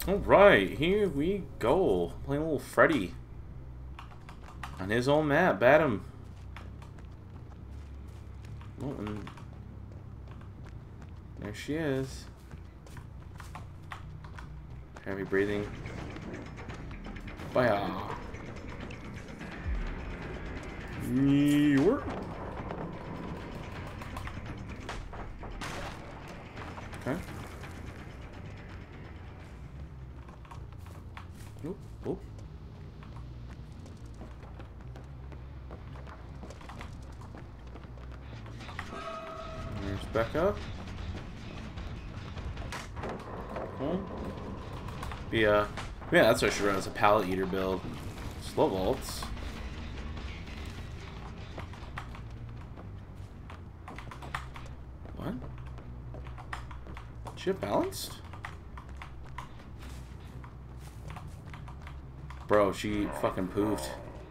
Alright, here we go. Playing a little Freddy. On his own map, Batum. Oh, and there she is. Heavy breathing. Bye. Okay. Oop, oop. There's Becca. Home. Yeah, that's what she runs, a pallet eater build. Slow vaults. What? Shit balanced? Bro, she fucking poofed.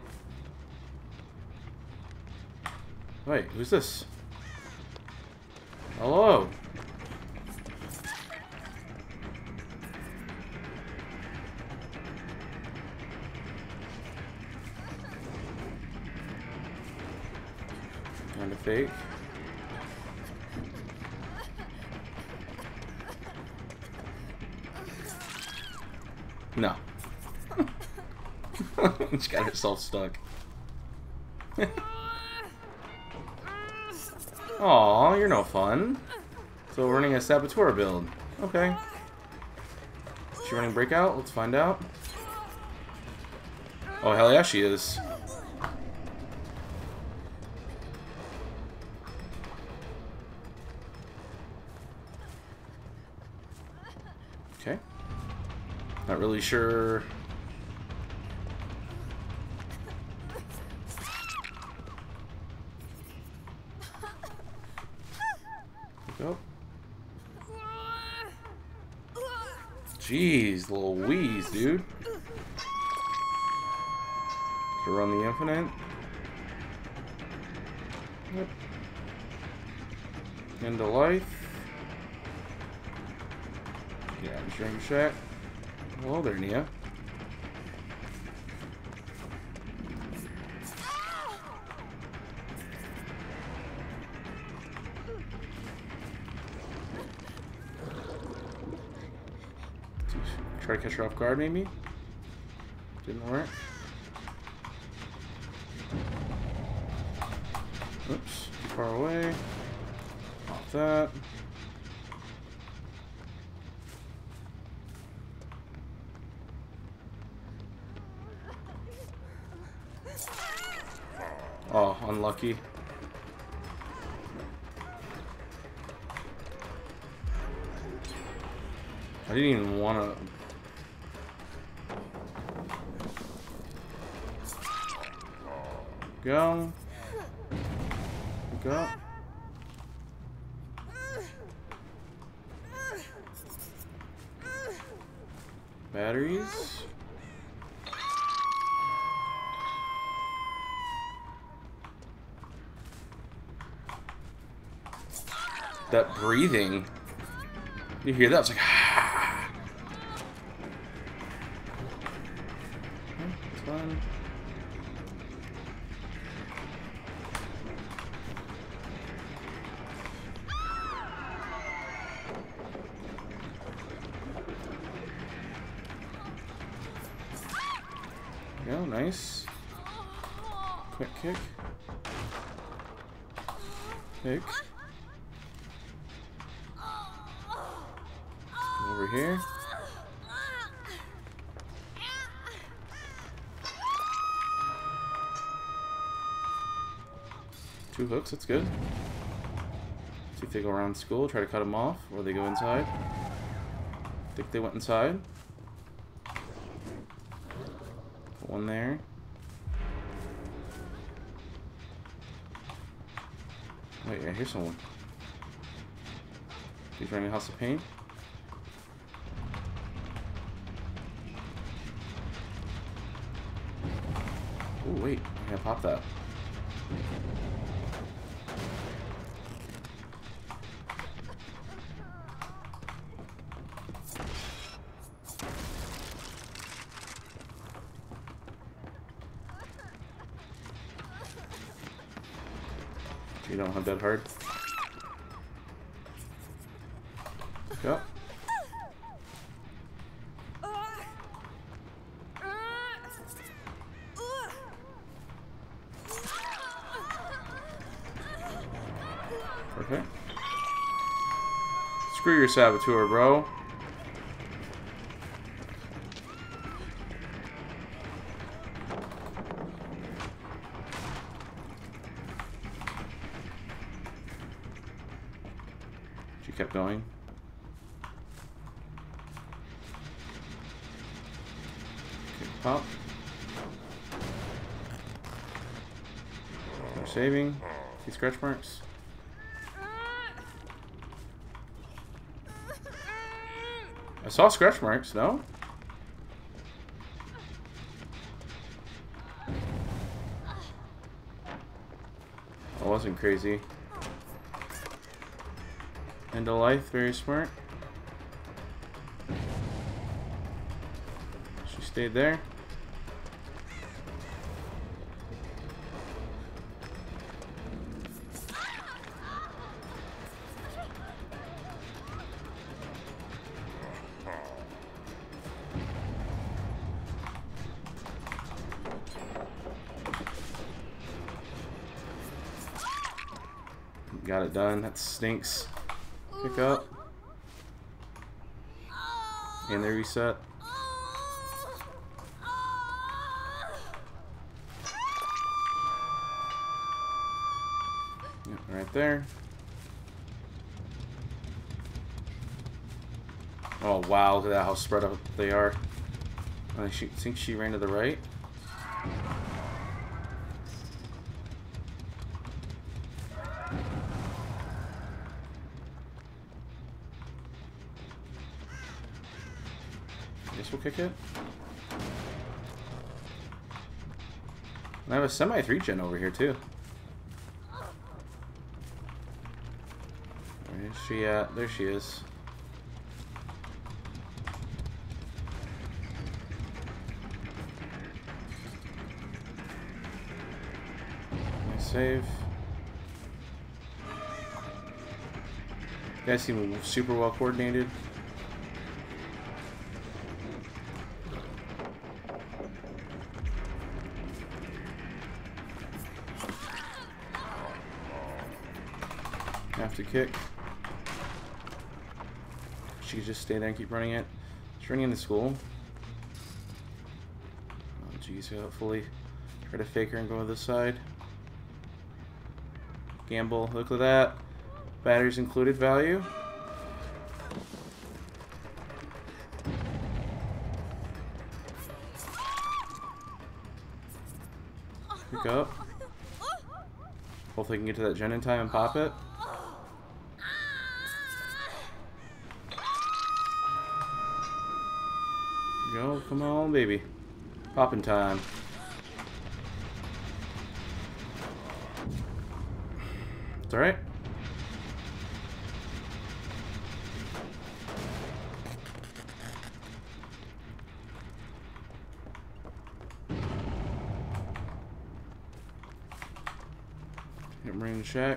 Wait, who's this? Hello? Kinda fake. No. She got herself stuck. Aw, you're no fun. So we're running a Saboteur build. Okay. Is she running Breakout? Let's find out. Oh, hell yeah, she is. Okay. Not really sure. Go. Jeez, Louise, dude. To run the infinite. Yep. Into life. Yeah, Dream Shack. Hello there, Nia. Try to catch her off guard, maybe? Didn't work. Oops, too far away. Pop that. Oh, unlucky. I didn't even want to. Go. Go. Batteries. That breathing. You hear that? It's like, ah. It's fine. Go, nice. Quick kick. Kick. Over here. Two hooks, that's good. See if they go around school, try to cut them off, or they go inside. I think they went inside. Put one there. Wait, I hear someone. He's running House of Pain. Oh wait, I gotta pop that. You don't have dead hard. Go. Perfect. Screw your saboteur, bro. She kept going. Okay, pop. No saving. See scratch marks. I saw scratch marks, no? I wasn't crazy. End of life, very smart. She stayed there. Got it done. That stinks. Pick up. And they reset. Yep, right there. Oh wow, look at that, how spread out they are. I think she ran to the right. Guess we'll kick it. And I have a semi 3-gen over here too. Where is she at? There she is. Nice save. You guys seem super well coordinated. Have to kick. She could just stay there and keep running it. She's running into school. Oh jeez, hopefully try to fake her and go to this side. Gamble, look at that. Batteries included value. Pick up. Hopefully I can get to that gen in time and pop it. Go, come on, baby. Popping time. It's alright. Bring the shack.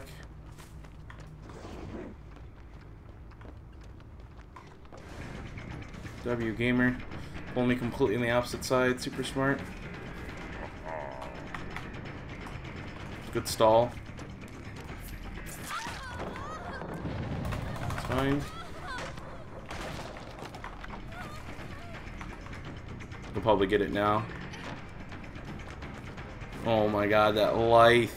W gamer. Pulled me completely on the opposite side. Super smart. Good stall. It's fine. We'll probably get it now. Oh my god, that lithe.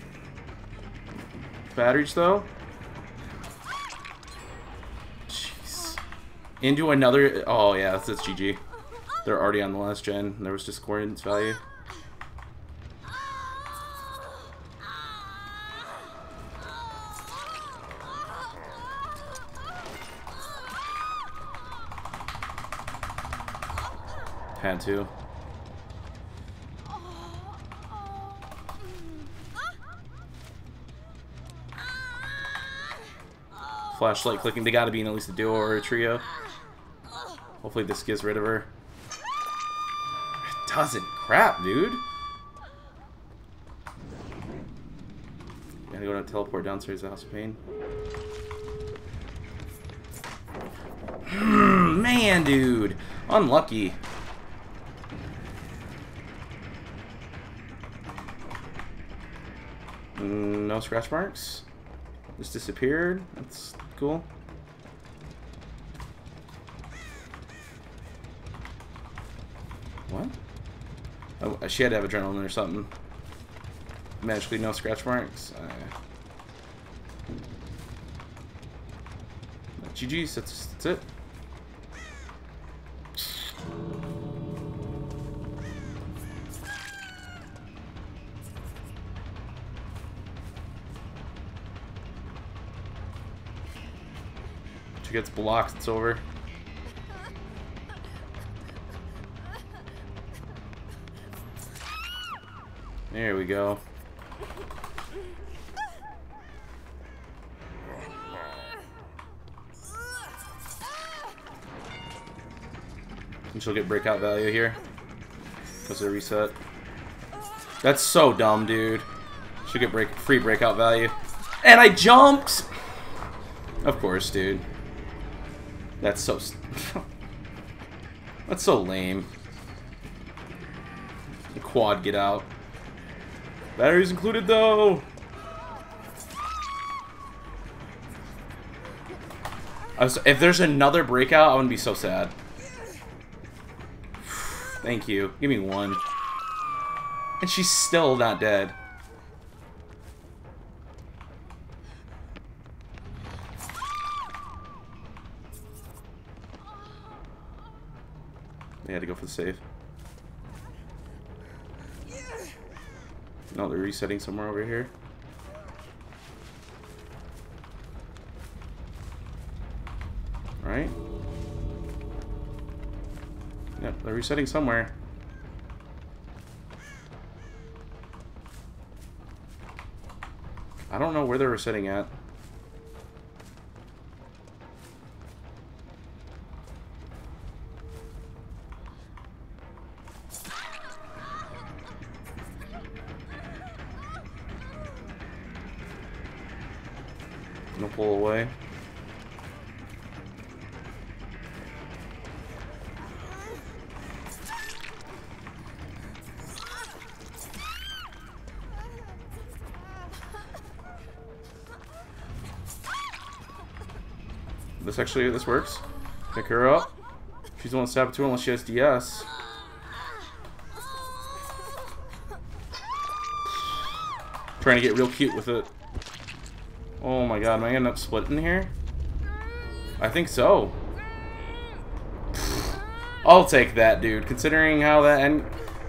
Batteries though? Jeez. Into another. Oh yeah, that's GG. They're already on the last gen. There was discordance value. Had to. Flashlight clicking. They gotta be in at least a duo or a trio. Hopefully this gets rid of her. It doesn't. Crap, dude. Gotta go to teleport downstairs to the House of Pain. Man, dude. Unlucky. No scratch marks. Just disappeared. That's cool. What? Oh, she had to have adrenaline or something. Magically no scratch marks. GG's, that's it. She gets blocked, it's over. There we go. And she'll get breakout value here because of the reset. That's so dumb, dude. She'll get free breakout value. And I jumped! Of course, dude. That's so... That's so lame. The quad get out. Batteries included, though! If there's another breakout, I'm gonna be so sad. Thank you. Give me one. And she's still not dead. They had to go for the save. No, they're resetting somewhere over here. Right? Yep, they're resetting somewhere. I don't know where they're resetting at. Gonna pull away. This works. Pick her up. She's the one Saboteur unless she has DS. Trying to get real cute with it. Oh my god, am I gonna end up splitting here? I think so. I'll take that, dude. Considering how that end...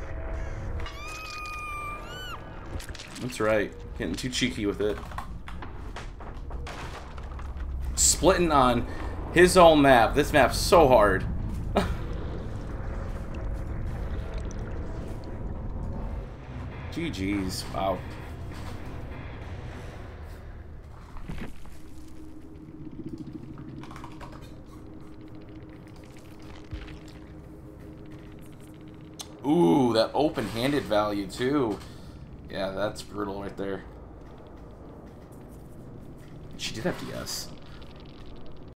That's right. Getting too cheeky with it. Splitting on his own map. This map's so hard. GG's. Wow. Ooh, that open-handed value too. Yeah, that's brutal right there. She did have DS.